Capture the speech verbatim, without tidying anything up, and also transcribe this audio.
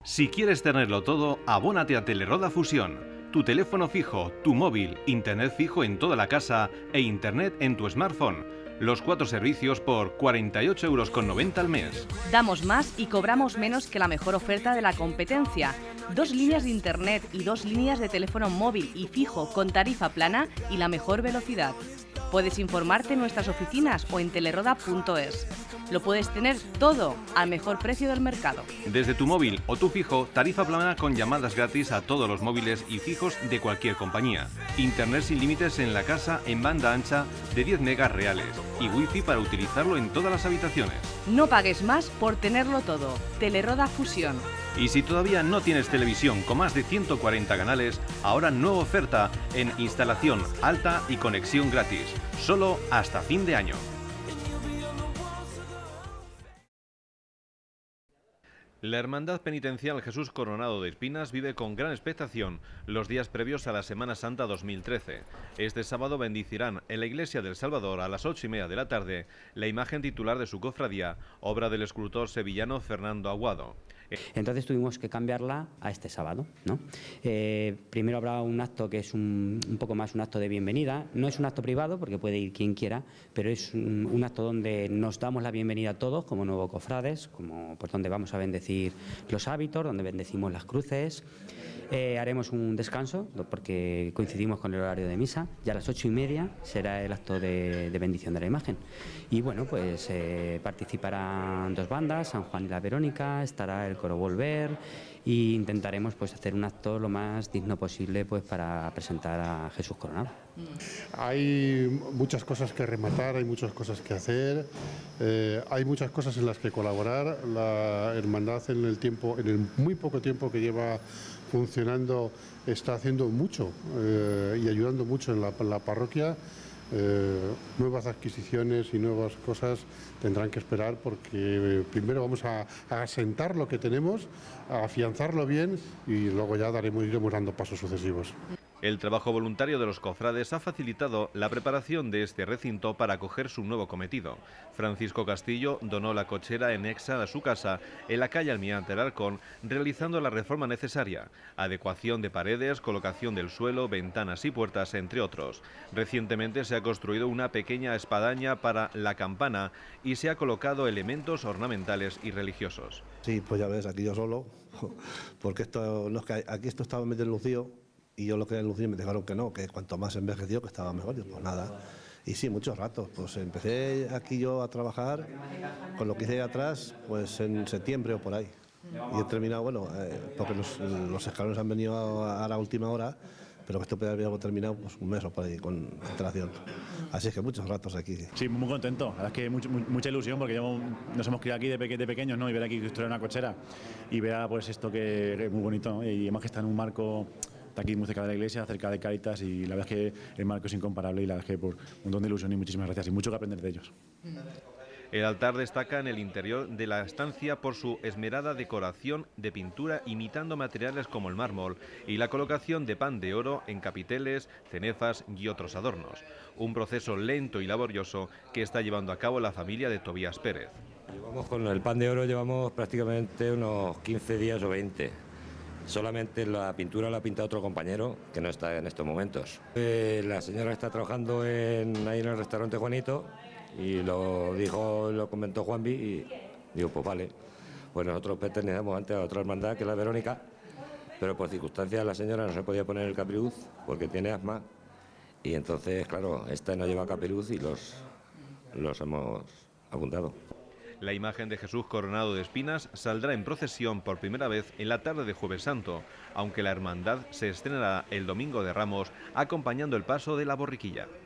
Si quieres tenerlo todo, abónate a Teleroda Fusión. Tu teléfono fijo, tu móvil, internet fijo en toda la casa e internet en tu smartphone. Los cuatro servicios por cuarenta y ocho euros con noventa al mes. Damos más y cobramos menos que la mejor oferta de la competencia. Dos líneas de internet y dos líneas de teléfono móvil y fijo con tarifa plana y la mejor velocidad. Puedes informarte en nuestras oficinas o en teleroda punto es. Lo puedes tener todo al mejor precio del mercado. Desde tu móvil o tu fijo, tarifa plana con llamadas gratis a todos los móviles y fijos de cualquier compañía. Internet sin límites en la casa en banda ancha de diez megas reales y wifi para utilizarlo en todas las habitaciones. No pagues más por tenerlo todo. Teleroda Fusión. Y si todavía no tienes televisión con más de ciento cuarenta canales, ahora nueva oferta en instalación alta y conexión gratis, solo hasta fin de año. La Hermandad Penitencial Jesús Coronado de Espinas vive con gran expectación los días previos a la Semana Santa dos mil trece. Este sábado bendicirán en la Iglesia del Salvador a las ocho y media de la tarde la imagen titular de su cofradía, obra del escultor sevillano Fernando Aguado. Entonces tuvimos que cambiarla a este sábado, ¿no? Eh, primero habrá un acto que es un, un poco más un acto de bienvenida. No es un acto privado porque puede ir quien quiera, pero es un, un acto donde nos damos la bienvenida a todos como nuevos cofrades, como pues donde vamos a bendecir los hábitos, donde bendecimos las cruces. Eh, haremos un descanso porque coincidimos con el horario de misa. Ya a las ocho y media será el acto de, de bendición de la imagen. Y bueno, pues eh, participarán dos bandas, San Juan y la Verónica, estará el coro Volver e intentaremos pues hacer un acto lo más digno posible pues para presentar a Jesús Coronado. Hay muchas cosas que rematar, hay muchas cosas que hacer, eh, hay muchas cosas en las que colaborar. La hermandad en el tiempo, en el muy poco tiempo que lleva funcionando, está haciendo mucho eh, y ayudando mucho en la, en la parroquia. Eh, nuevas adquisiciones y nuevas cosas tendrán que esperar porque eh, primero vamos a, a asentar lo que tenemos, a afianzarlo bien y luego ya daremos, iremos dando pasos sucesivos. El trabajo voluntario de los cofrades ha facilitado la preparación de este recinto para acoger su nuevo cometido. Francisco Castillo donó la cochera anexa a su casa en la calle Almirante Alarcón, realizando la reforma necesaria, adecuación de paredes, colocación del suelo, ventanas y puertas, entre otros. Recientemente se ha construido una pequeña espadaña para la campana y se ha colocado elementos ornamentales y religiosos. Sí, pues ya ves, aquí yo solo, porque esto, no es que aquí esto estaba medio lucido. Y yo lo que enlucí me dijeron que no, que cuanto más envejeció que estaba mejor. Y pues nada. Y sí, muchos ratos. Pues empecé aquí yo a trabajar con lo que hice atrás, pues en septiembre o por ahí. Y he terminado, bueno, eh, porque los, los escalones han venido a, a la última hora, pero que esto puede haber terminado pues un mes o por ahí con instalación. Así es que muchos ratos aquí. Sí, muy contento. La verdad es que mucha, mucha ilusión porque llevamos, nos hemos criado aquí de, peque, de pequeños, ¿no? Y ver aquí construir una cochera y ver pues esto que es muy bonito, ¿no? Y además que está en un marco. Está aquí muy cerca de la iglesia, cerca de Cáritas y la verdad es que el marco es incomparable y la verdad es que por un montón de ilusión y muchísimas gracias y mucho que aprender de ellos. El altar destaca en el interior de la estancia por su esmerada decoración de pintura imitando materiales como el mármol y la colocación de pan de oro en capiteles, cenefas y otros adornos. Un proceso lento y laborioso que está llevando a cabo la familia de Tobías Pérez. Llevamos con el pan de oro llevamos prácticamente unos quince días o veinte. Solamente la pintura la ha pintado otro compañero que no está en estos momentos. Eh, la señora está trabajando en, ahí en el restaurante Juanito y lo dijo, lo comentó Juanvi y digo, pues vale. Pues nosotros pertenecemos antes a otra hermandad que es la Verónica, pero por circunstancias la señora no se podía poner el capiruz porque tiene asma y entonces, claro, esta no lleva capiruz y los, los hemos apuntado. La imagen de Jesús Coronado de Espinas saldrá en procesión por primera vez en la tarde de Jueves Santo, aunque la hermandad se estrenará el Domingo de Ramos acompañando el paso de la borriquilla.